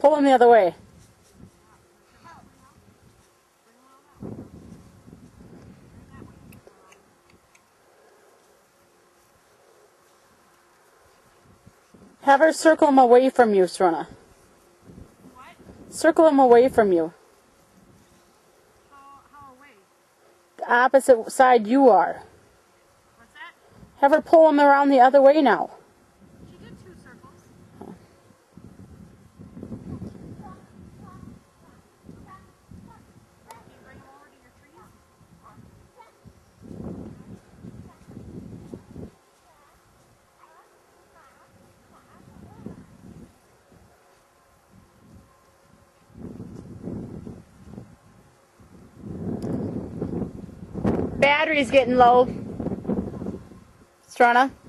Pull him the other way. Have her circle him away from you, Serena. What? Circle him away from you. How away? The opposite side you are. What's that? Have her pull him around the other way now. She did 2 circles. Can you bring him over to your trees? Battery's getting low. Strana.